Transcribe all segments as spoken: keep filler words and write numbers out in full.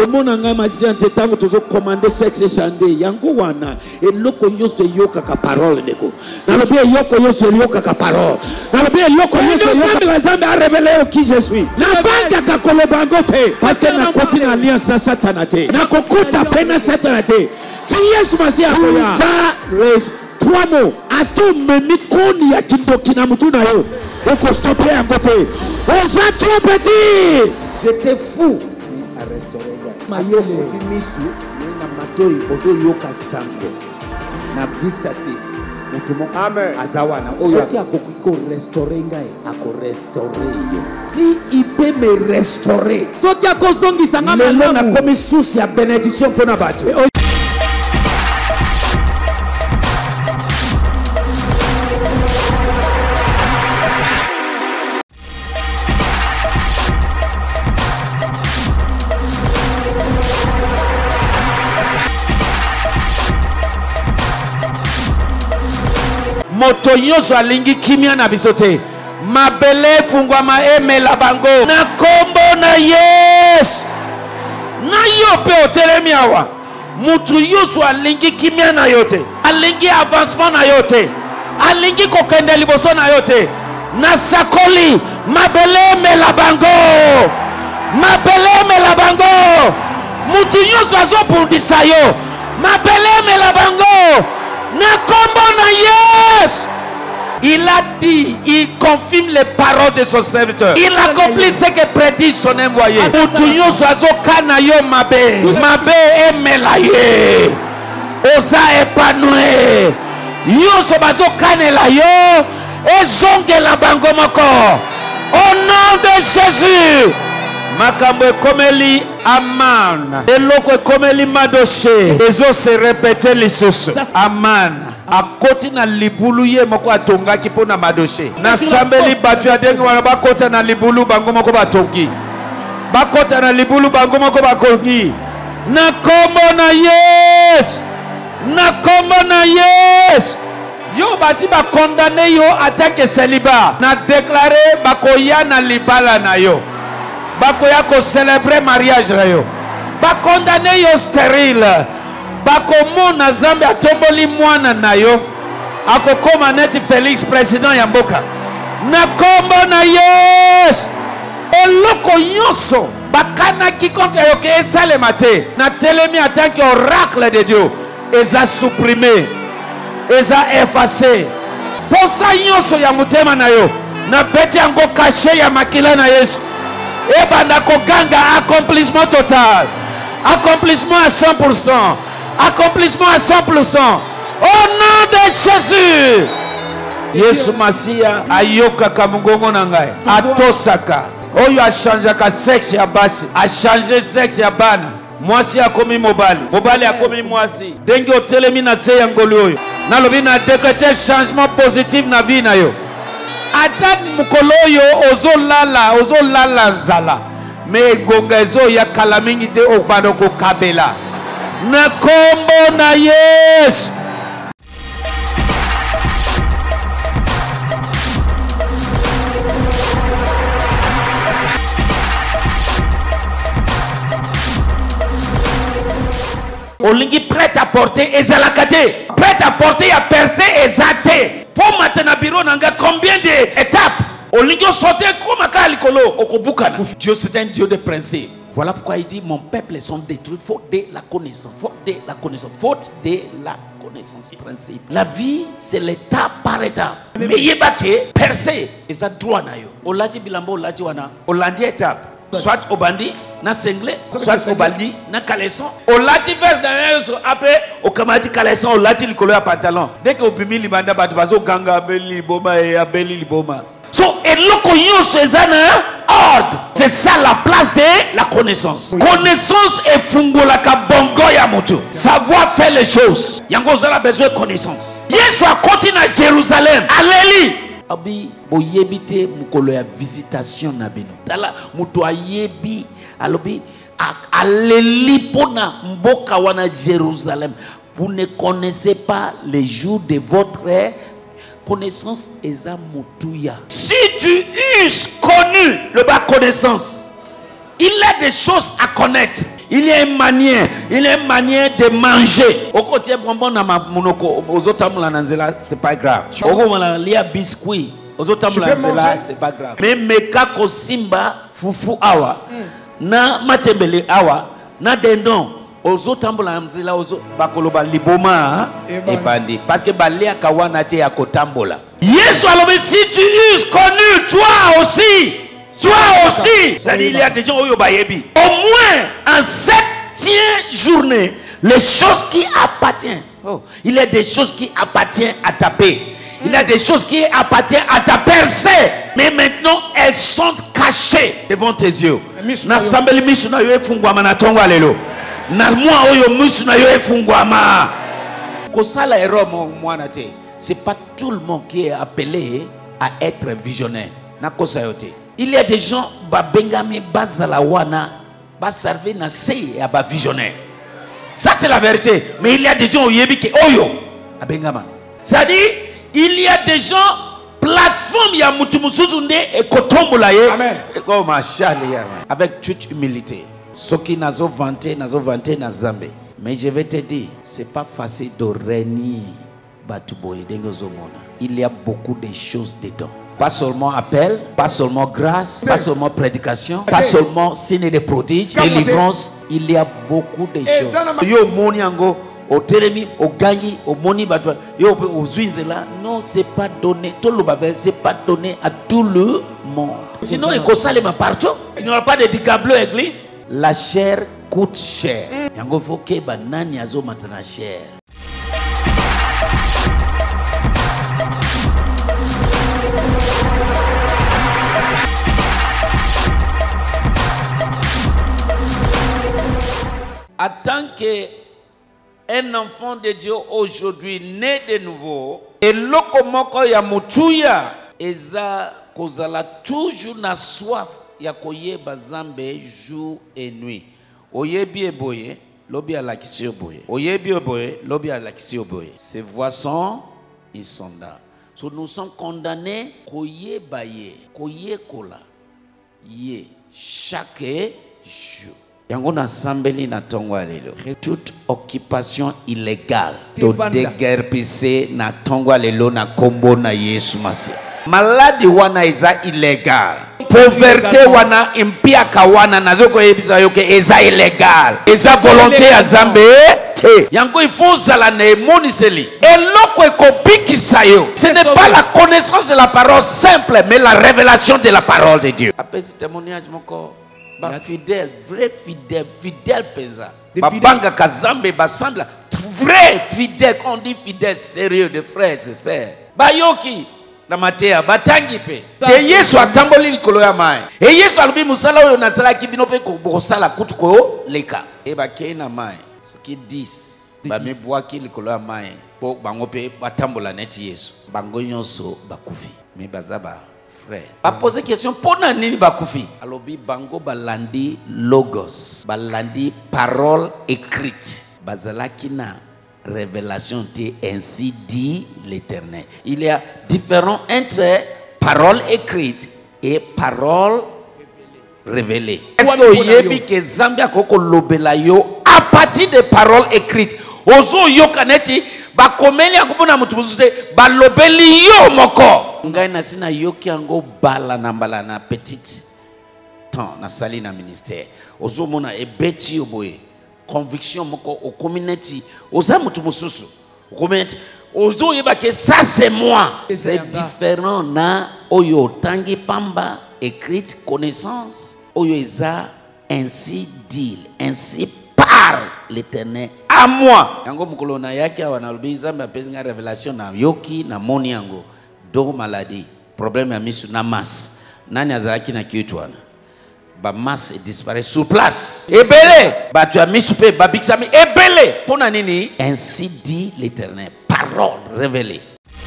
omona nga magicien te tango tozo commander sexe chande yango wana eloko yoso yoka ka parole ndeko nalobi yoko yoso yoka ka parole nalobi yoko yoso yoka la zambe a révélé qui je suis na banga ka kolobango te parce que na continue alliance na satana te na kokuta pena satana te ti Yesu Masia akoya raise trois mots ato memi koni ya kindoki na mutu na yo oko stopper yango te oza trop petit. J'étais fou à restaurer mayele fimisu na matoi ozo yoka sango na vista six mutumo azawana oyo akoko restaurer ngai ako restaurer yo si il peut me restaurer soki akosongisa nga malamu na komi source ya bénédiction pona bato. Moto nyoso alingi kimia na bisote mabele fungwa maeme la bango na kombo na yes na yope otelemi awa mutu yoso alingi kimia na yote alingi avancement na yote alingi kokende liboso na yote na sakoli mabele me la bango mabele me la bango mutu yoso azobundisa yo mabele me la bango na kombo na yes. Il a dit, il confirme les paroles de son serviteur. Il accomplit ce que prédit son envoyé. Mutunyo soazo kana yo mabe. Mabe emelaye. Osa épanoué. Yo soazo kana la yo. Et zonge la bango moko. Au nom de Jésus. Makambo komeli aman. Eloko komeli madoshe. Ezo se répéter lisusu. Aman. Akoti na libulu ye moko atonga kipo na madoshe. Na sambeli batu ya dengue wana bakota na libulu bango moko batongi. Bakota na libulu bango moko bakongi. Na kombo na yes. Na kombo na yes. Yo basi ba condamné yo attaque célibat. Na déclaré bakoya na libala na yo. Bakoya ko célébrer mariage na yo. Ba condamné yo stérile. Bakomo na zambe atomboli mwana na yo. Akokoma neti Félix président ya mboka. Na kombo na yes. Eloko nyoso bakana ki contre yo ke esale mate. Na telemi en tant qu'oracle de Dieu. Eza supprimé. Eza effacé. Posa nyoso ya mutema na yo. Na beti yango caché ya makila na Yesu. Et banda koganga accomplissement total. Accomplissement à cent pour cent. Accomplissement à cent pour cent. Au nom de Jésus. Yesu Masia ayoka kamungongo nangai. Atosaka. Oyo a changé ka sexe ya basi. A changé sexe ya bana. Mwasi a komi mobali. Mobali a komi mwasi. Dengi otelemi na se ya ngoli oyo. Nalobi na décréter changement positif na vie na yo. Ata mukoloyo ozo lala, ozo lala nzala. Me gonga ezo ya kalamingi te okbado ko kabela. Na kombo na yes. Olingi prêt à porter ezalakate. Prêt à porter à percer ezate. Pour maintenant bureau nanga combien d'étapes? Olingi sauter comme kalikolo okobukana. Dieu c'est un Dieu de principe. Voilà pourquoi il dit mon peuple sont détruits faute de la connaissance, faute de la connaissance, faute de la connaissance principe. La vie c'est l'étape par étape. Mais yebake percer eza droit na yo. Olati bilambo olati wana. Olandi étape. Soit au bandi, na singlet, soit au baldi, na caleçon. Au lati veste dans après au kamati caleçon, au lati le color pantalon. Dès que au bimi libanda batu bazo ganga beli boma et abeli liboma. So et loko yo sezana ordre. C'est ça la place de la connaissance. Connaissance et fungola ka bongo ya moto. Savoir faire les choses. Yango zala besoin de connaissance. Yesu a continué à Jérusalem. Alléluia. Abi boyebite mukolo ya visitation na bino tala muto ayebi alobi aleli pona mboka wana Jérusalem. Vous ne connaissez pas les jours de votre connaissance eza mutuya. Si tu eusses connu le bas connaissance, il y a des choses à connaître. Il y a une manière, il y a une manière de manger. Au côté bonbon na monoko, aux autres c'est pas grave. Au côté il y a biscuit, aux autres c'est pas grave. Mais meka ko simba fufu awa, na matembele awa, na dendon, aux autres ambulanzela, aux autres bakoloba liboma et bandi, parce que balia kawana te ya kotambola. Yesu alors si tu es connu, toi aussi. Toi aussi, c'est-à-dire il y a des gens au bayebi. Au moins en septième journée, les choses qui appartiennent. Oh, il y a des choses qui appartiennent à ta paix. Il y a des choses qui appartiennent à ta percée. Mais maintenant, elles sont cachées devant tes yeux. N'assemble misu na yo fungwama na tongwa lelo. Na moi oyo misu na yo fungwama. Kosala ero mo mwana te. C'est pas tout le monde qui est appelé à être visionnaire. Na kosa yote. Il y a des gens qui bazalawana ba servir na se ya ba visionnaire. Ça c'est la vérité. Mais il y a des gens qui sont oyo abengama. C'est-à-dire il y a des gens plateforme ya mutu musuzu nde e kotombola ye. Amen. Oh machallah avec toute humilité. Soki nazo vanter nazo vanter na Zambe. Mais je vais te dire, c'est pas facile de régner batu boye dengo zomona. Il y a beaucoup de choses dedans. Pas seulement appel, pas seulement grâce, pas seulement prédication, pas seulement signe de prodiges, délivrance. Il y a beaucoup de choses. Yo moni ango, au télémi, au gagni, au moni batwa, yo au zuinzela. Non, c'est pas donné. Tout le bavel, c'est pas donné à tout le monde. Sinon, il faut ma partout. Il n'y aura pas de dicablo église. La chair coûte cher. Yango faut que banani azo maintenant cher. En tant qu'un enfant de Dieu aujourd'hui, né de nouveau, et lokomoko ya mutuya, eza kozala toujours na soif ya koyeba Nzambe jour et nuit. Oyebi eboye, lobi alakisi oboye. Oyebi eboye, lobi alakisi oboye. Ces voix sont, ils sont là. So nous sommes condamnés koyeba ye, koyekola ye chaque jour. Yango na sambeli na tongwa lelo. Toute occupation illégale to déguerpissé na tongwa lelo na kombo na Yesu Masia. Maladi wana eza illégal. Pauvreté wana impia kawana nazoko yebisa yoke eza illégal. Eza volonté ya Nzambe te. Yango il faut zala na emoniseli. Eloko ekobiki sayo. Ce n'est pas la connaissance de la parole simple mais la révélation de la parole de Dieu. Après ce témoignage moko ba fidèle, vrai fidèle, fidèle pesa. Ba banga kazambe ba semble vrai fidèle, on dit fidèle sérieux de frères et sœurs. Ba yoki na matea batangi pe. Ke Yesu atamboli likolo ya mai. E Yesu alubi musala oyo nasala kibino pe ko bosala kutu ko leka. E ba ke na mai. Soki dix ba me boaki likolo ya mai. Po bango pe batambola neti Yesu. Bango nyonso bakufi. Me bazaba frère. Ba poser question pona nini bakufi. Alobi bango balandi logos. Balandi parole écrite. Bazalaki na révélation té ainsi dit l'Éternel. Il y a différents entre paroles écrites et paroles révélées. Est-ce que yebi ke Zambia koko lobela yo à partir des paroles écrites? Ozo yo kaneti ba komeli akupona mutu muzute ba lobeli yo moko. Ngai na sina yoki ango bala na bala na petite temps na sali na ministère. Ozo mona ebeti oboye. Conviction moko au community oza mutu mususu au community ozo yeba que ça c'est moi. C'est différent na oyo tangi pamba écrite connaissance oyo eza ainsi dit ainsi parle l'Éternel à moi. Yango mukolo na yaki awana lubiza mba pezinga révélation na yoki na moni yango do maladie problème ya misu na masse nani azalaki na kitu wana ba masse disparaît sur place. Ebele ba tu as mis soupe ba bixami ebele pona nini ainsi dit l'Éternel parole révélée.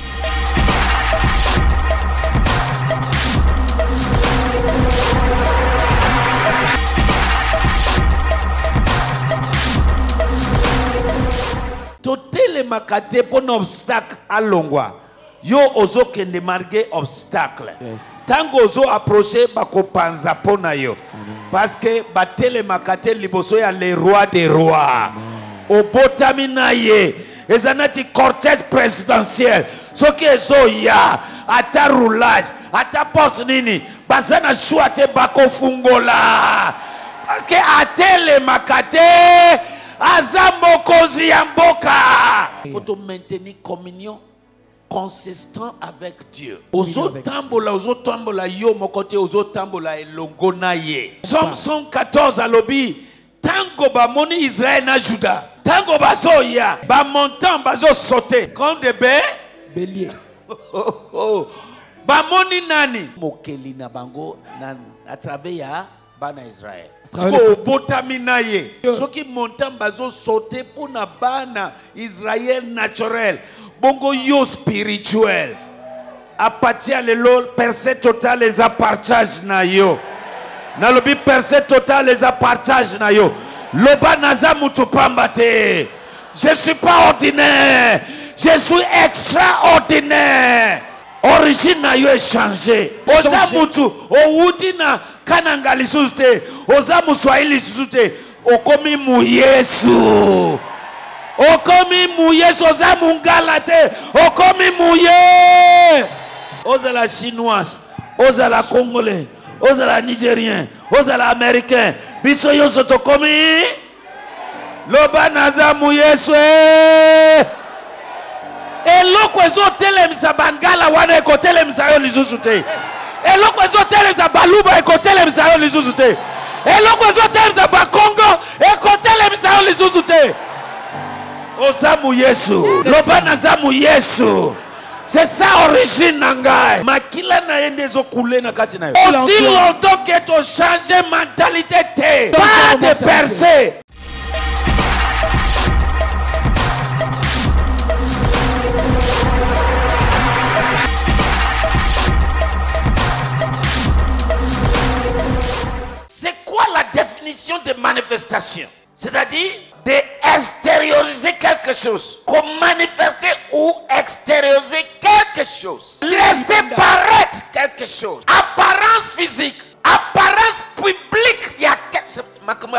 Totel makate pona obstacle alongwa. Yo ozo kende marqué obstacle. Yes. Tango ozo approcher bako panza pona yo. Amen. Parce que batele makate liboso ya le roi des rois. Au botaminaye. Ezanati cortège présidentiel. Ce qui est zo ya. Ata roulage. Ata porte nini. Bazana chouate bako fungola. Parce que atele makate. Azambo kozi yamboka. Il faut maintenir communion consistant avec Dieu. Ozo tambola, ozo tambola yo mokote, ozo tambola elongo na ye. Somme cent quatorze à lobi. Tango ba moni Israël na Juda. Tango ba zo ya. Ba montant ba zo sauter. Comme des béliers. Ba moni nani. Mokeli na bango na à travers ya bana Israël. Parce que botamina ye. Ceux qui montant ba zo sauter pour na bana Israël naturel. Bongo yo spirituel. A partir de l'eau, percé total les partage na yo. Na lobi percé total les partage na yo. Loba naza mutu pambate. Je suis pas ordinaire. Je suis extraordinaire. Origine na yo est changé. Oza mutu outi na kananga lisuste. Oza muswahili lisuste. Okomi mu Yesu. Okomi mouye soza mungala te. Okomi mouye. Oza la chinoise, oza la congolais, oza la nigérien, oza la américain. Biso yo soto komi. Loba naza mouye swe. Eloko ezo telemisa bangala wana eko telemisa yo lisusu te. Eloko ezo telemisa baluba eko telemisa yo lisusu te. Eloko ezo telemisa bakongo eko telemisa yo lisusu te. Ozamu Yesu. Lobana zamu Yesu. C'est ça origine nangai. Makila na yende zo koule na kati na yo. Aussi longtemps que tu changes mentalité te. Pas de percée. C'est quoi la définition de manifestation? C'est-à-dire d'extérioriser quelque chose. Comme manifester ou extérioriser quelque chose. Laisser paraître quelque chose. Apparence physique. Apparence publique. Il y a quelque chose.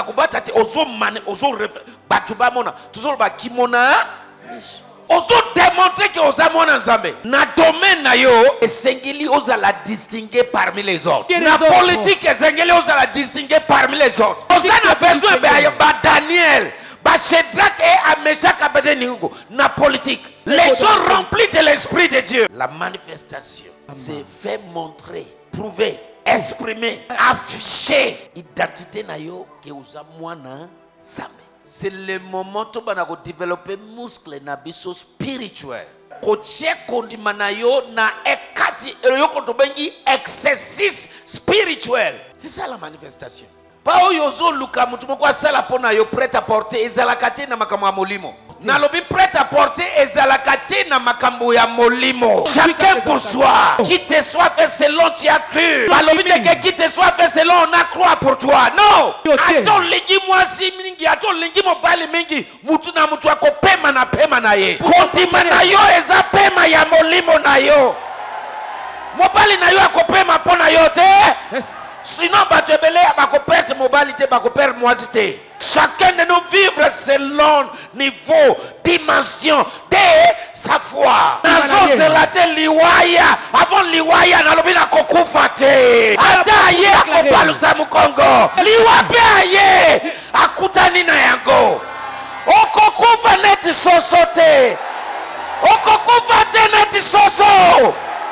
Oso démontrer que osa mona nzambe. Na domaine na yo esengeli osa la distinguer parmi les autres. Na politique esengeli osa la distinguer parmi les autres. Osa na besoin ba Daniel, ba Shadrach et Meshach Abednego na politique. Les gens remplis de l'esprit de Dieu. La manifestation, c'est fait montrer, prouver, exprimer, afficher identité na yo que osa mwana nzambe. C'est le moment où on a développé muscle na biso spirituel. Koche kondimana yo na ekati yo kotobengi exercice spirituel. C'est ça la manifestation. Pas oyozo luka mutu moko sala pona yo prêt à porter ezalakate na makambo ya molimo. Na lobi prêt à porter ezalakate na makambo ya molimo. Chacun pour soi. Qui te soit fait selon tu as cru. Pas lobi que qui te soit fait selon on a cru pour toi. Non. Ato lingi mwasi mingi ato lingi mobali mingi mutu na mutu ako pema na pema na ye. Kondima na yo eza pema ya molimo na yo. Mobali na yo ako pema pona yo te. Sinon bato ebele bako perte mobali te bako perte mwasi te. Chacun de nous vivre selon niveau, dimension de sa foi. Nazo zelate liwaya, avant liwaya na lobi na kokufa te. Ata ye akopalusa mukongo. Liwa pe aye akutani na yango. Okokufa neti soso te. Okokufa te neti soso.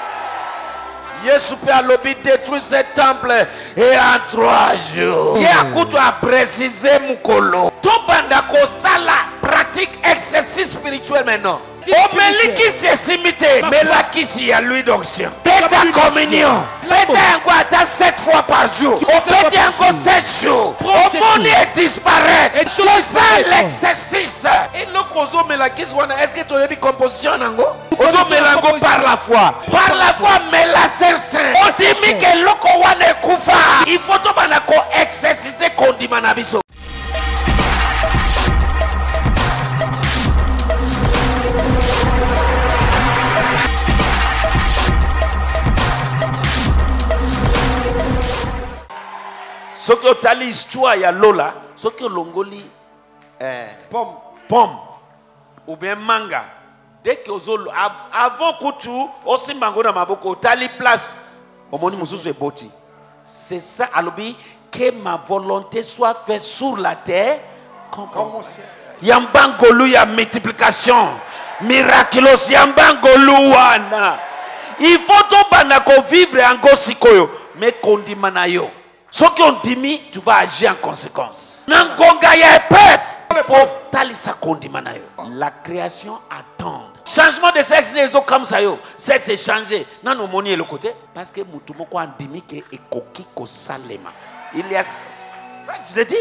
Yesu peut alobi détruire ce temple et en trois jours. Il a coutu à préciser mukolo. Tout banda ko sala pratique exercice spirituel maintenant. Omeliki c'est simité, mais là qui s'y a lui d'onction. Péta communion. Péta encore à sept fois par jour. On péta encore sept jours. Au monde disparaître. C'est ça l'exercice. Et le kozo melaki wana est-ce que tu as une composition nango? Ozo melango par la foi. Par la foi mais la sincère. On dit que loko wana kufa. Il faut to bana ko exerciser kondima na biso. Ce que otali histoire ya lola, ce que longoli eh, pomme, pomme ou bien manga. Dès que ozolo avant kutu osimbango na maboko otali place omoni mususu eboti. C'est ça alobi que ma volonté soit faite sur la terre comme au ciel. Yambangolu ya multiplication miraculous yambangolu wana. Il faut to bana ko vivre en gosikoyo mais kondima na yo. Ce qu'on dit, tu vas agir en conséquence. Nangonga ya pef. Faut talisa kondima na yo. La création attend. Changement de sexe les autres comme ça yo. Sexe est changé. Non non moni est le côté parce que mutu moko andimi ke ekoki ko salema. Il y a ça je te dis.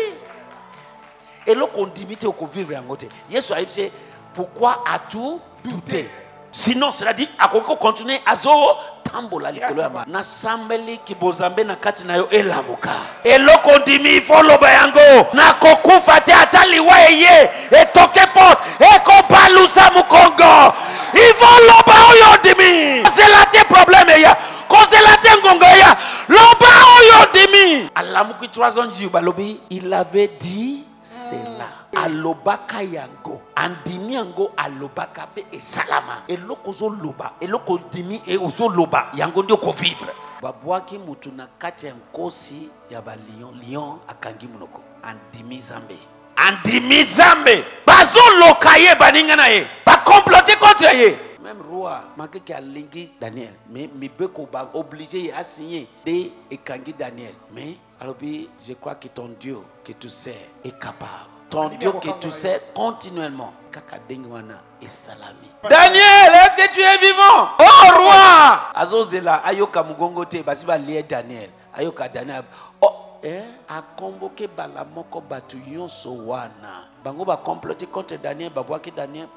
Et là qu'on dit au ko vivre en côté. Yesu a dit pourquoi as-tu douté? Sinon cela dit à koko continuer azo tambola likolo ya ma. Na sambeli kibozambe na kati na yo elamuka. Et là qu'on dit il faut loba yango. Na kokufa te atali weye et toke pot et ko balusa mu Congo. Il faut loba oyo dimi. C'est là tes problèmes ya. Cause la te ngongo ya. Loba oyo dimi. Alamuki trois ans du balobi, il avait dit cela. Alobaka yango. Andimi yango alobaka be e salama. Eloko zo loba. Eloko dimi e ozo loba. Yango ndio ko vivre. Babwaki mutu na kati ya nkosi ya ba lion. Lion akangi munoko. Andimi zambe. Andimi zambe. Bazo lokaye baninga na ye. Ba comploter contre ye. Même roi, manque qui a lingué Daniel. Mais mi beko ba obligé à signer de ekangi Daniel. Mais alors je crois que ton Dieu que tu sais est capable. Ton Dieu que tu sais continuellement. Kaka dengwana et salami. Daniel, est-ce que tu es vivant? Oh roi! Azozela ayoka mugongote basi ba lié Daniel. Ayoka Daniel. Oh eh a convoqué balamoko batu yonso wana. Bango ba comploter contre Daniel, babwaki Daniel.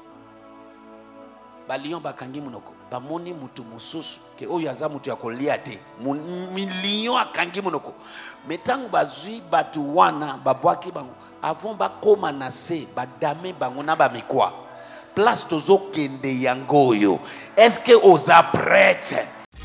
Ba lion bakangi munoko. Ba moni mutu mususu ke oyo aza mutu ya kolia te. Million akangi munoko. Metango bazui batu wana babwaki bango. Avant ba koma na se ba dame bango na ba mikwa. Place tozo kende yangoyo. Est-ce que oza prête?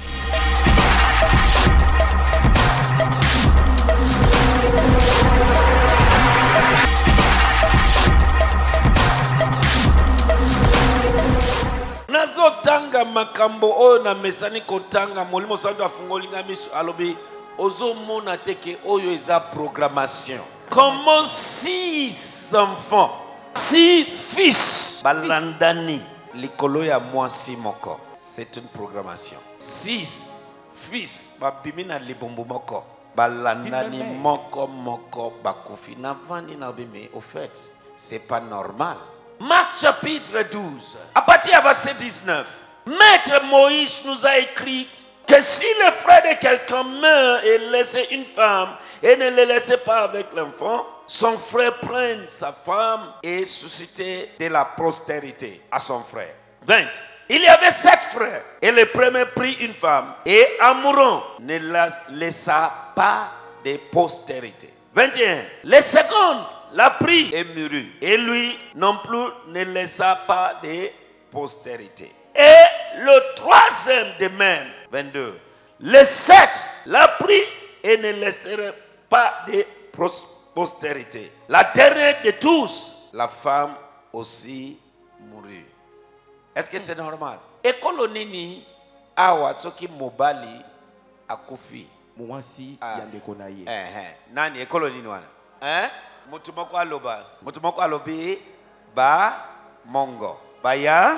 Nazo tanga makambo oyo na mesani kotanga molimo sando afungolinga miso alobi ozo mona teke oyo eza programmation. Comment six enfants, six fils balandani likolo ya mwasi moko. C'est une programmation. Six fils babimi na libombo moko balandani moko moko bakufi na vandi na bimi. Au fait, c'est pas normal. Marc chapitre douze, à partir du verset dix-neuf. Maître Moïse nous a écrit que si le frère de quelqu'un meurt et laisse une femme et ne le laisse pas avec l'enfant, son frère prenne sa femme et susciter de la postérité à son frère. vingt. Il y avait sept frères et le premier prit une femme et en mourant ne la laissa pas de postérité. vingt et un. Le second l'a pris et mourut et lui non plus ne laissa pas de postérité. Et le troisième de même, vingt-deux. Le sept l'a pris et ne laisserait pas de postérité. La dernière de tous, la femme aussi mourut. Est-ce que c'est normal? Et kolonini awa soki mobali akufi. Mwasi yande konaye. Eh eh. Nani e kolonini wana? Eh? Mutumoko aloba. Mutumoko alobi ba mongo. Baya.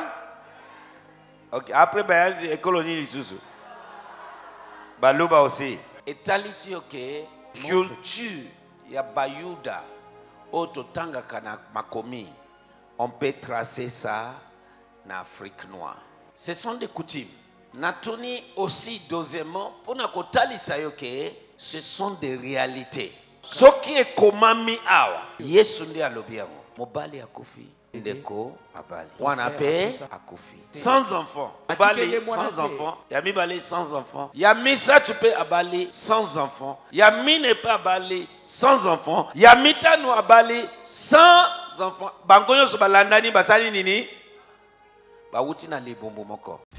Ok, après bayazi e kolonini lisusu. Baluba aussi. Et talisi ok culture ya bayuda oto tanga kana makomi. On peut tracer ça en Afrique noire. Ce sont des coutumes. Natuni aussi deuxièmement pour na kotalisa yoke ce sont des réalités. Ce qui est komami awa. Yesu ndi alobi yango. Mobali akufi. Ndeko abali. Wana pe akufi. Sans enfants. Abali sans enfants. Yami bali sans enfants. Yami ça tu peux abali sans enfants. Yami n'est pas abali sans enfants. Yami ta no abali sans enfants. Bangonyo so balandani basali nini? Bawuti na libombo moko.